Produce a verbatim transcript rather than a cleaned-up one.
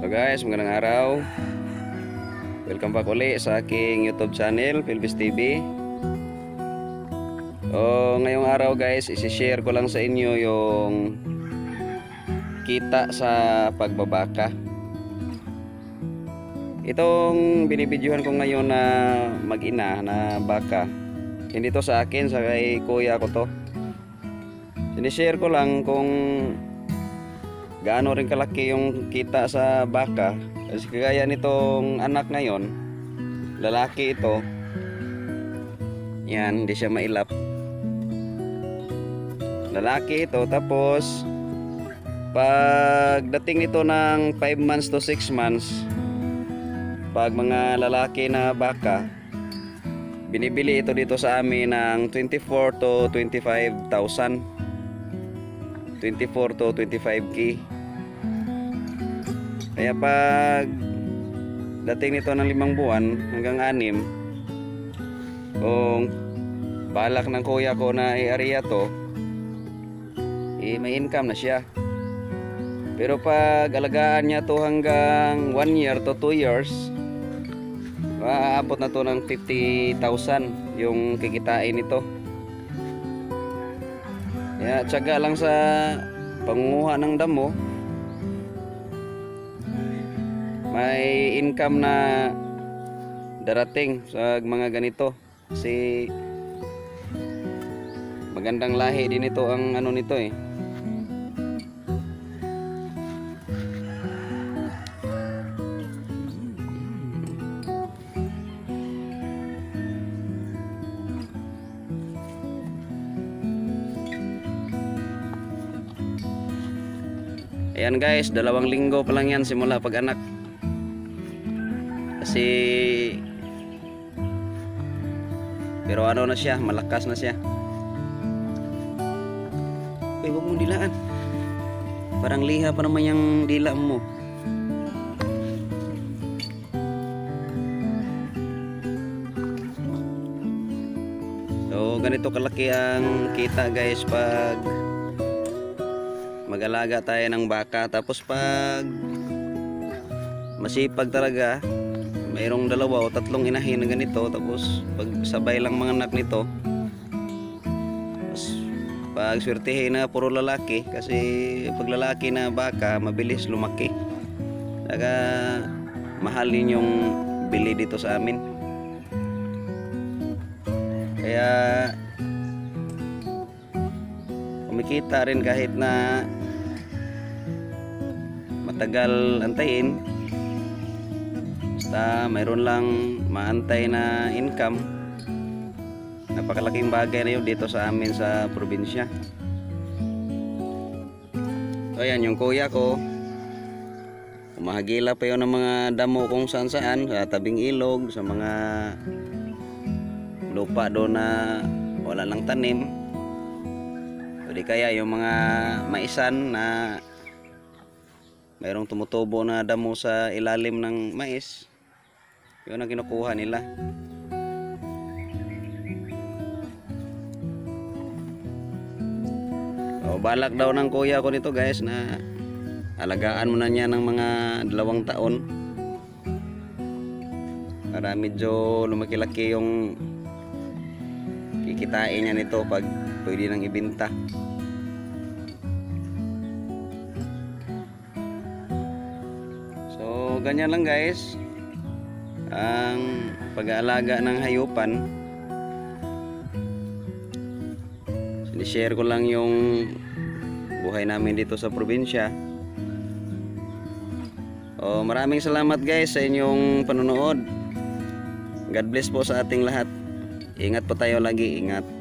Hello guys, magandang araw. Welcome back uli sa aking YouTube channel, Philbis T V. O, ngayong araw guys, isi-share ko lang sa inyo yung kita sa pagbabaka. Itong binibidyohan ko ngayon na mag-ina na baka, hindi to sa akin, sa kay kuya ko to. Sinishare ko lang kung gaano rin kalaki yung kita sa baka. Kasi kagaya nitong anak ngayon, lalaki ito. Yan, hindi siya mailap. Lalaki ito. Tapos pagdating nito ng five months to six months, pag mga lalaki na baka, binibili ito dito sa amin ng twenty-four to twenty-five thousand, twenty-four to twenty-five K. Kaya pag dating nito ng limang buwan hanggang anim, kung balak ng kuya ko na i-area to, eh, may income na siya. Pero pag alagaan niya to hanggang one year to two years, maaabot na to ng fifty thousand yung kikitain nito. Kaya tiyaga lang sa pangunguha ng damo, may income na darating sa mga ganito. Kasi magandang lahi din ito ang ano nito eh. Ayan guys, dalawang linggo pa lang yan simula pag anak. Kasi pero ano na siya, malakas na siya. Uy, huwag mong dilaan. Parang liha pa naman yung dila mo. So ganito kalaki ang kita guys pag mag-alaga tayo ng baka. Tapos pag masipag talaga, mayroong dalawa o tatlong inahin na ganito, tapos pag sabay lang mga anak nito, tapos pag swertihin na puro lalaki, kasi pag lalaki na baka mabilis lumaki. Saka mahal din yung bili dito sa amin. Kaya kumikita rin kahit na matagal antayin. Basta mayroon lang maantay na income. Napakalaking bagay na yun dito sa amin sa probinsya. So ayan, yung kuya ko, umahagila pa yun ng mga damo kung saan saan, sa tabing ilog, sa mga lupa doon na wala lang tanim. O di kaya yung mga maisan na mayroong tumutubo na damo sa ilalim ng mais, yun ang kinukuha nila. O, balak daw ng kuya ko nito guys na alagaan muna niya ng mga dalawang taon para medyo lumaki-laki yung kikitain niya nito pag pwede nang ibenta. So ganyan lang guys ang pag-aalaga ng hayupan. Sinishare ko lang yung buhay namin dito sa probinsya. O, maraming salamat guys sa inyong panonood. God bless po sa ating lahat. Ingat po tayo lagi, ingat.